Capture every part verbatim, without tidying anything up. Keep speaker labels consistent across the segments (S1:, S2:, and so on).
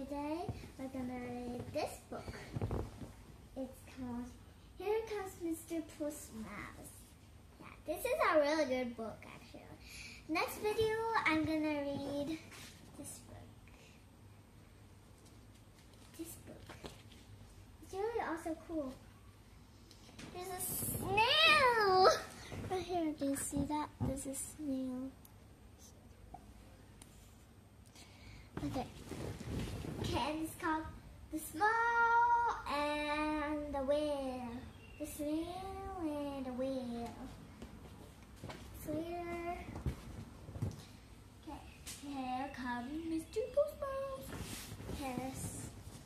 S1: today we're gonna read this book. It's called Here Comes Mister Puss Mouse. Yeah, this is a really good book actually. Next video I'm gonna read this book. This book. It's really also cool. There's a snail! Right here, do you see that? There's a snail. Okay. Okay, and it's called The Small and the Whale. The Snail and the Whale. So here. Okay. Here comes Mister Puss Mouse. Yes.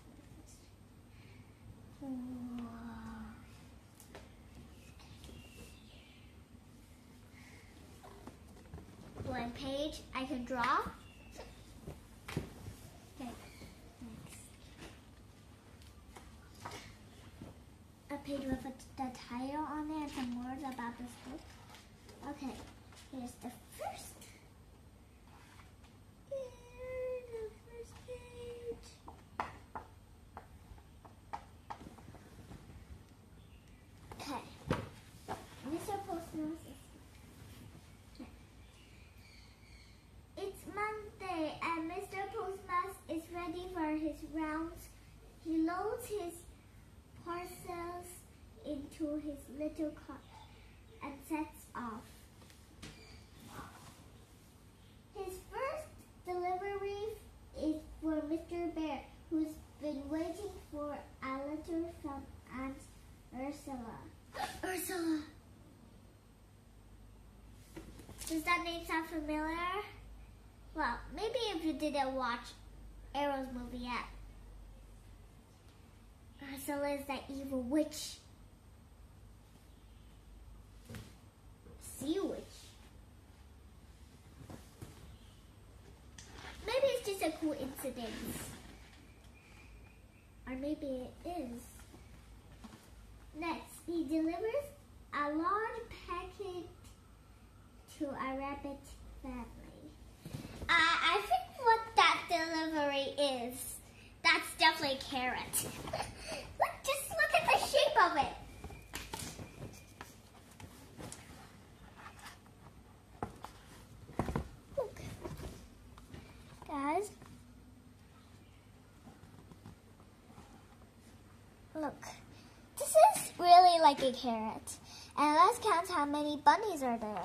S1: One page I can draw. Okay, next. A page with a, the title on there and some words about this book. Okay, here's the first. Here's the first page. Okay, Mister Puss Mouse. It's Monday and Mister Puss Mouse is ready for his rounds. He loads his parcels into his little cart and sets off. His first delivery is for Mister Bear, who's been waiting for a letter from Aunt Ursula. Ursula! Does that name sound familiar? Well, maybe if you didn't watch Arrow's movie yet. Ursula is that evil witch. Sea witch. Maybe it's just a coincidence. Or maybe it is. Next, he delivers a large packet to a rabbit family. Uh, I think what that delivery is, that's definitely a carrot. Look, just look at the shape of it. Look, guys. Look, this is really like a carrot. And let's count how many bunnies are there.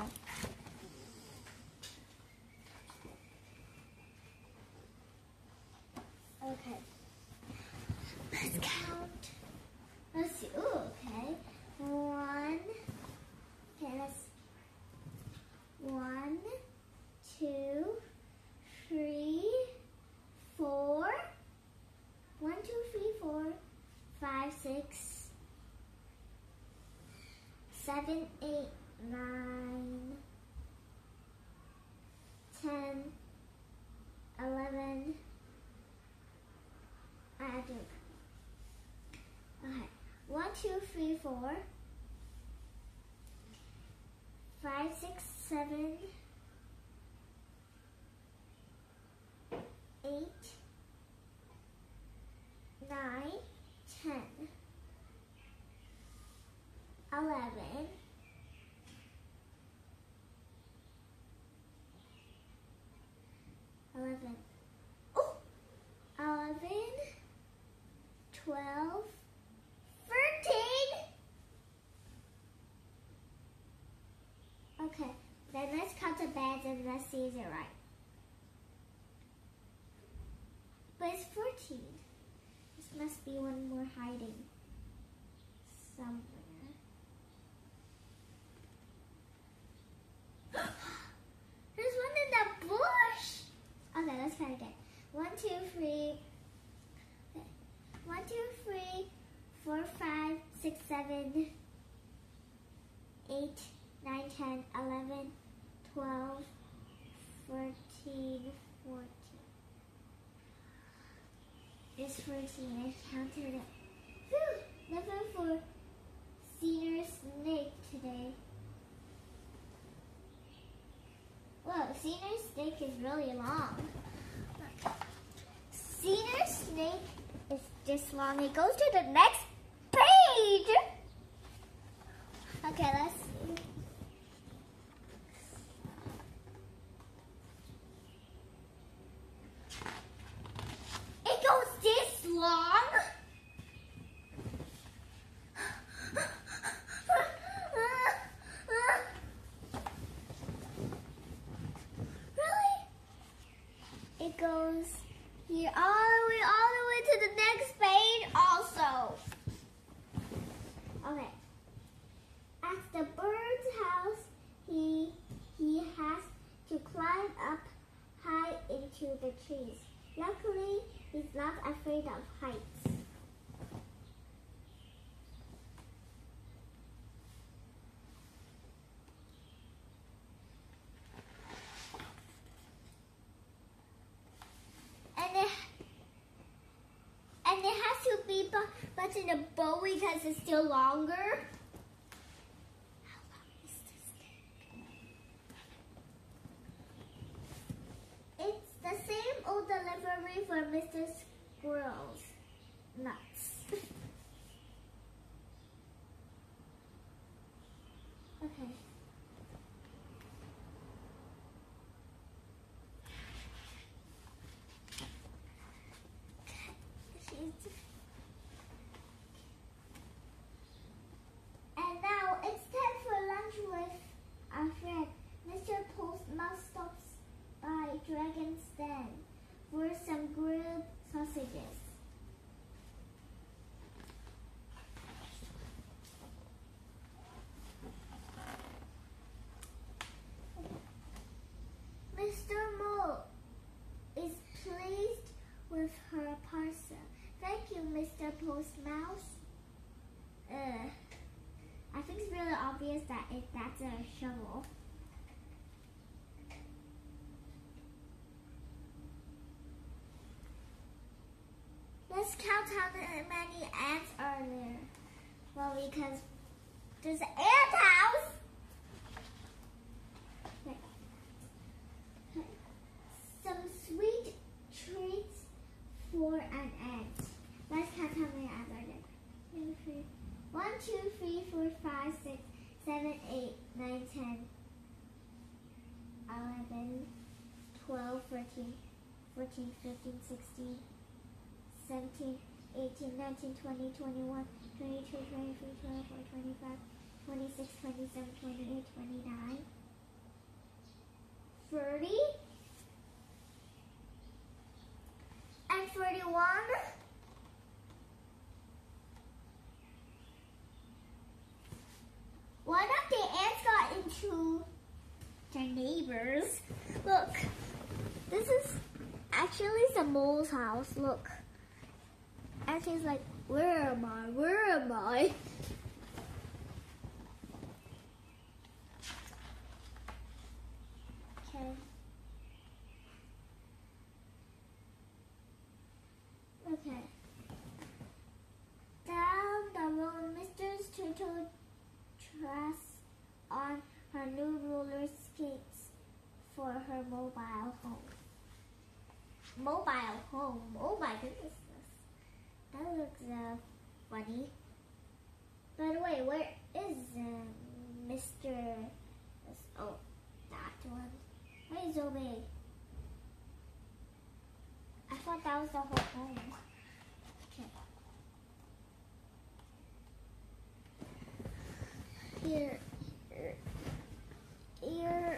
S1: Okay, let's count. Let's see. Ooh, okay. One. Okay, let's. One, two, three, four. One, two, three, four, five, six, seven, eight, nine, ten, eleven. I do. Okay. One, two, three, four, five, six, seven, eight, nine, ten, eleven, eleven. Oh, eleven. Twelve, thirteen. Okay, then let's count the beds and let's see is it right. But it's fourteen. This must be one more hiding somewhere. There's one in the bush. Okay, let's try again. One, two, three. One, two, three, four, five, six, seven, eight, nine, ten, eleven, twelve, thirteen, fourteen. It's fourteen. I counted it. Whew! Never for Senior Snake today. Whoa, Senior Snake is really long. Look. Cedar snake is this long. It goes to the next page. Okay, let's see. It goes this long. Really? It goes here all the way, all the way to the next page also. Okay. At the bird's house, he he has to climb up high into the trees. Luckily, he's not afraid of heights. And it, and it has to be but in a bow because it's still longer. It's the same old delivery for Mister Squirrel's nuts. Okay. And now it's time for lunch with our friend. Mister Post Mouse stops by Dragon's Den for some grilled sausages. Mister Mole is pleased with her parcel. Thank you, Mister Post Mouse. Uh, I think it's really obvious that it, that's a shovel. Let's count how many ants are there. Well, because there's an ant house. Okay. Okay. Some sweet treats for an ant. Let's count how many ants are there. Two, three. One, two, three, four, five, six, seven, eight, nine, ten, eleven, twelve, thirteen, fourteen, fifteen, sixteen, seventeen, eighteen, nineteen, twenty, twenty-one, twenty-two, twenty-three, twenty-four, twenty-five, twenty-six, twenty-seven, twenty-eight, twenty-nine, thirty, and thirty-one. One of the ants got into their neighbors. Look, this is actually the mole's house. Look. And he's like, where am I? Where am I? Okay. Okay. Down the road, Mister Turtle tries on her new roller skates for her mobile home. Mobile home. Oh my goodness. That looks uh, funny. By the way, where is uh, Mister Oh, that one. Why is it so big? I thought that was the whole home. Okay. Here, here, here.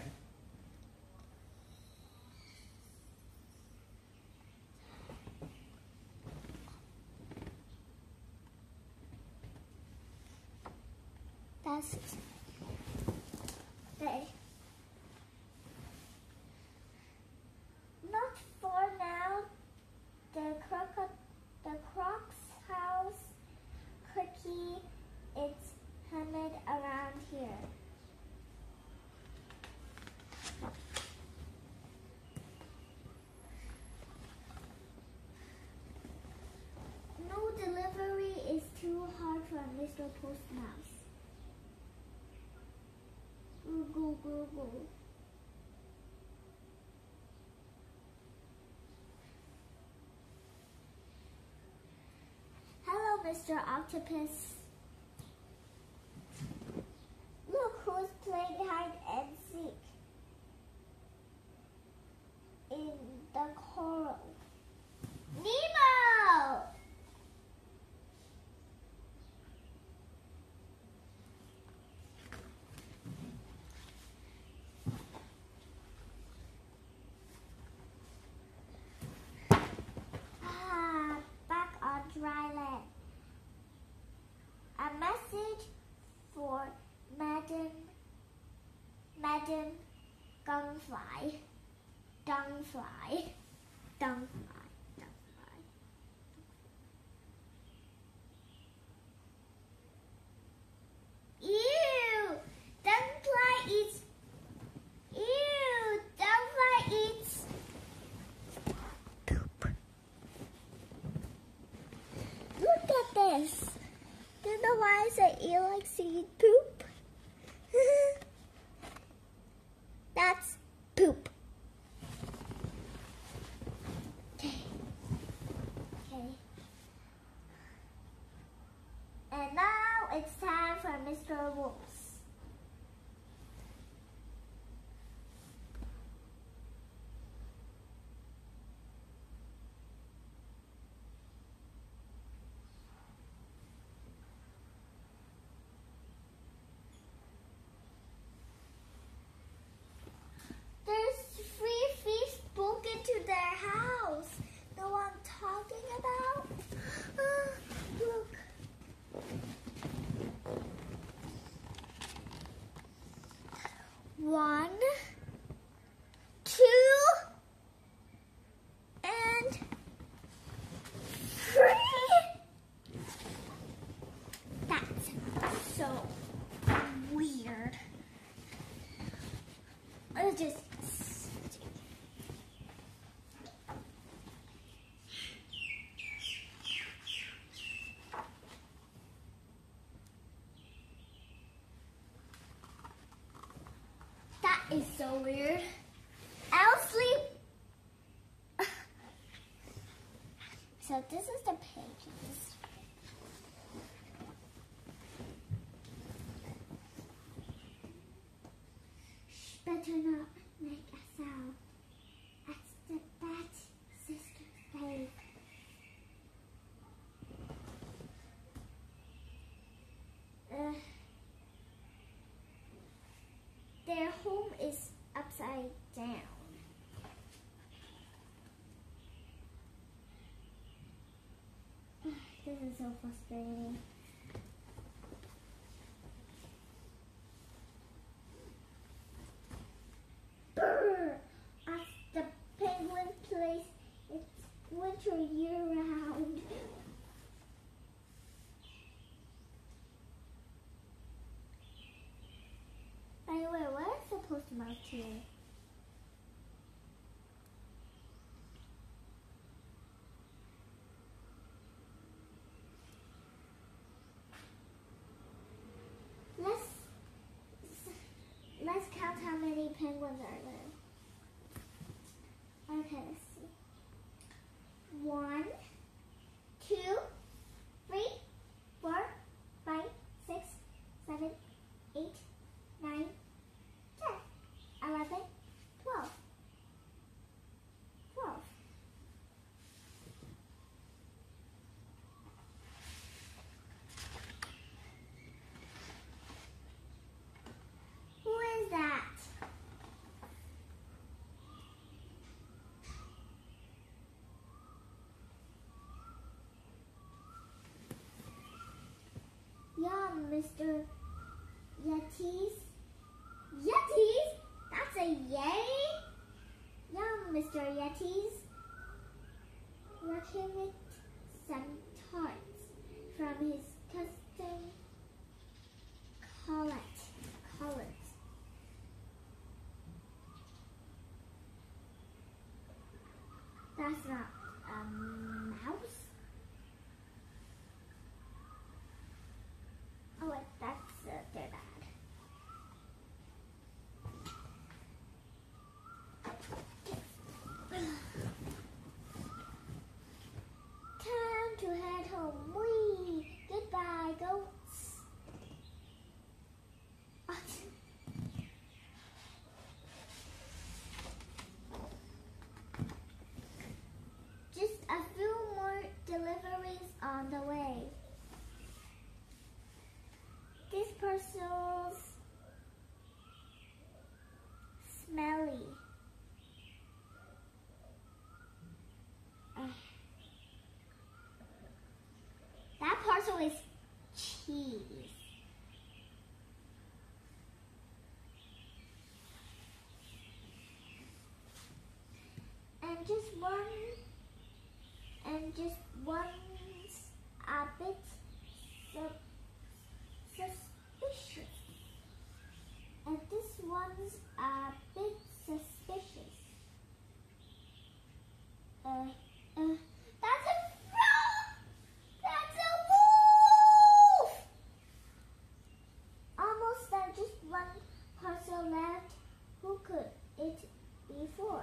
S1: That's it. Okay. Not far now. The croc, the Croc's house cookie. It's hammered around here. No delivery is too hard for Mister Post Mouse. Go, go, go. Mister Octopus. Look who's playing hide and seek in the coral. Nemo! Ah, back on dry land. A message for Madam Madam Gungfly. Dungfly. Dungfly. Dungfly. Ew! Dungfly eats. Ew! Dungfly eats poop. Look at this. Do you know why I say eel likes to eat poop? That's poop. Okay. Okay. And now it's time for Mister Wolf. There's three thieves broke into their house. Know what I'm talking about? Uh, look. One, two, and three. That's so weird. Let's just That is so weird. I'll sleep. So this is the pages. Shh, better not make a sound. That's the bad sister's cave. Uh, Their home is upside down. This is so frustrating. Brr! At the penguin place, it's winter year round. By the way, what is supposed to mount to? Let's let's count how many penguins are there. Okay, let's see. One, two, three, four, five, six, seven, eight, nine, ten, eleven, twelve. Twelve. Who is that? Yum, Mister Yetis. Yetis? That's a yay? Yum, Mister Yetis. Working with some tarts from his cousin Colette. Colette. That's not a mouse. Oh wait, that's uh, their dad. Time to head home. Whee! and just one, and just one's a bit su- suspicious, and this one's a bit suspicious. Uh, uh, that's a frog! That's a wolf! Almost there's just one parcel left. Who could it be for?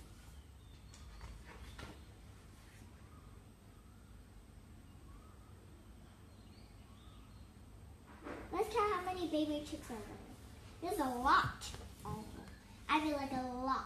S1: Let's count how many baby chicks are there. There's a lot. Oh, I feel like a lot.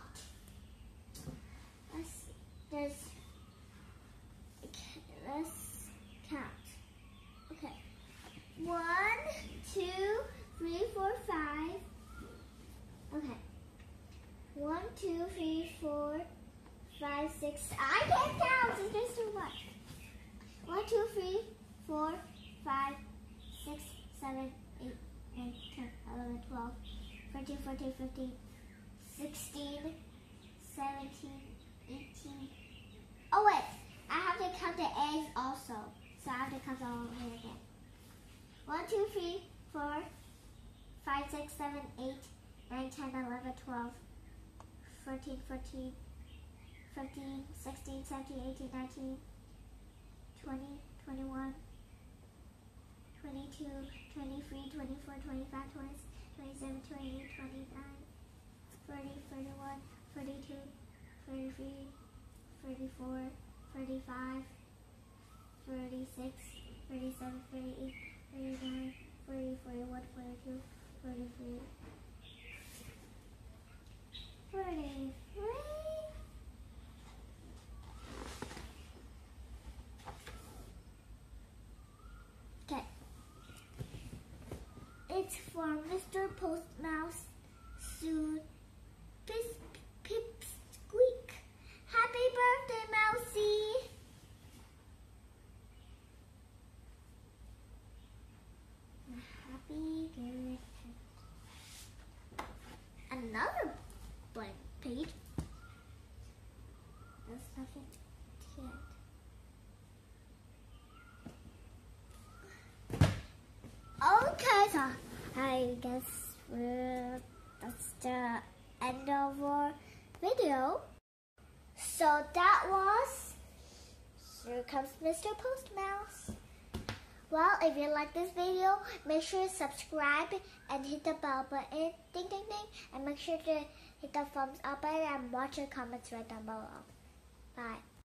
S1: Let's see. There's. Okay, let's count. Okay. One, two, three, four, five. Okay. One, two, three, four, five, six. I can't count. It's just too much. One, two, three, four, five, six, seven, eight, nine, ten, eleven, twelve, thirteen, fourteen, fifteen, sixteen, seventeen, eighteen. Oh wait, I have to count the eggs also. So I have to count all over here again. one, two, three, four, five, six, seven, eight, nine, ten, eleven, twelve, thirteen, fourteen, fifteen, sixteen, seventeen, eighteen, nineteen, twenty, twenty-one, twenty-two, twenty-three, twenty-four, twenty-five, twenty-six, twenty-seven, twenty-eight, twenty-nine, thirty, thirty-one, thirty-two, thirty-three, thirty-four, thirty-five, thirty-six, thirty-seven, thirty-eight, thirty-nine, forty, forty-one, forty-two, forty-three, forty-three. Okay. It's for Mister Postmouse soon. Pip, pip, squeak. Happy birthday, Mousy! Happy birthday. Another blank page. There's nothing yet. Okay, so I guess we're, that's the end of our video. So that was Here Comes Mister Postmouse. Well, if you like this video, make sure to subscribe and hit the bell button, ding ding ding, and make sure to hit the thumbs up button and watch your comments right down below. Bye.